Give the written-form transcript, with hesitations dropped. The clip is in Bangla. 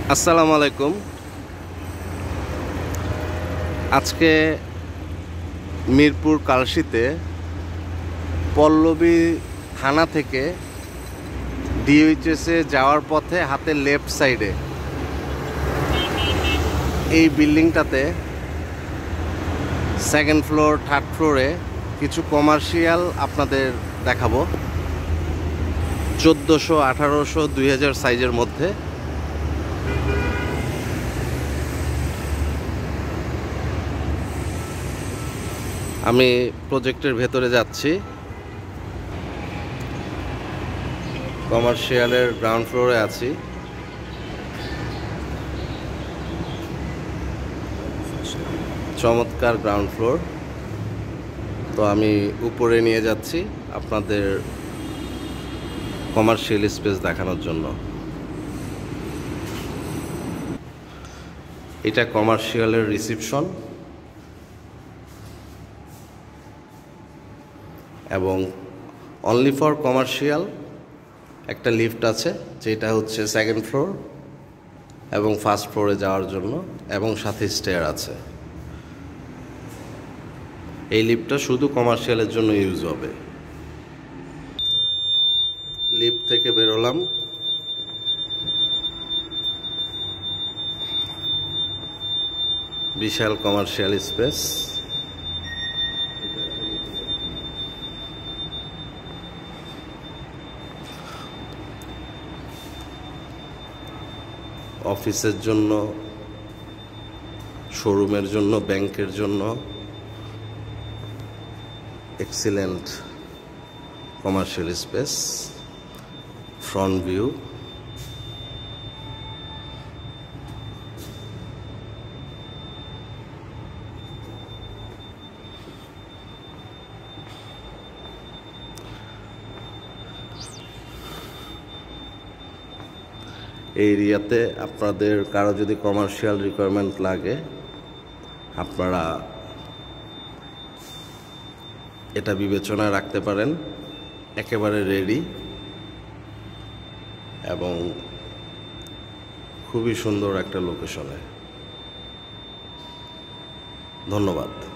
আসসালামু আলাইকুম। আজকে মিরপুর কালশিতে পল্লবী থানা থেকে DOHS-এ যাওয়ার পথে হাতের লেফট সাইডে এই বিল্ডিংটাতে সেকেন্ড ফ্লোর থার্ড ফ্লোরে কিছু কমার্শিয়াল আপনাদের দেখাবো। 1400, 1800, 2000 সাইজের মধ্যে। আমি প্রজেক্টের ভেতরে যাচ্ছি। কমার্শিয়ালের গ্রাউন্ড ফ্লোরে আছি। চমৎকার গ্রাউন্ড ফ্লোর। তো আমি উপরে নিয়ে যাচ্ছি আপনাদের কমার্শিয়াল স্পেস দেখানোর জন্য। এটা কমার্শিয়ালের রিসিপশন এবং অনলি ফর কমার্শিয়াল একটা লিফট আছে, যেটা হচ্ছে সেকেন্ড ফ্লোর এবং ফার্স্ট ফ্লোরে যাওয়ার জন্য, এবং সাথে স্টেয়ার আছে। এই লিফটটা শুধু কমার্শিয়ালের জন্য ইউজ হবে। লিফট থেকে বেরোলাম। বিশাল কমার্শিয়াল স্পেস। অফিসের জন্য, শোরুমের জন্য, ব্যাংকের জন্য excellent commercial space. Front view. এই এরিয়াতে আপনাদের কারো যদি কমার্শিয়াল রিকোয়ারমেন্ট লাগে, আপনারা এটা বিবেচনায় রাখতে পারেন। একেবারে রেডি এবং খুবই সুন্দর একটা লোকেশনে। ধন্যবাদ।